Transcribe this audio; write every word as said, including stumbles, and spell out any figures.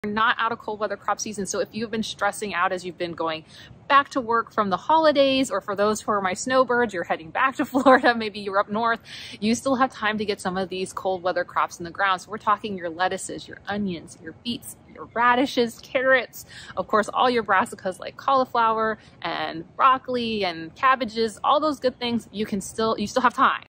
We're not out of cold weather crop season, so if you've been stressing out as you've been going back to work from the holidays, or for those who are my snowbirds, you're heading back to Florida, maybe you're up north, you still have time to get some of these cold weather crops in the ground. So we're talking your lettuces, your onions, your beets, your radishes, carrots, of course, all your brassicas like cauliflower and broccoli and cabbages, all those good things. You can still, you still have time.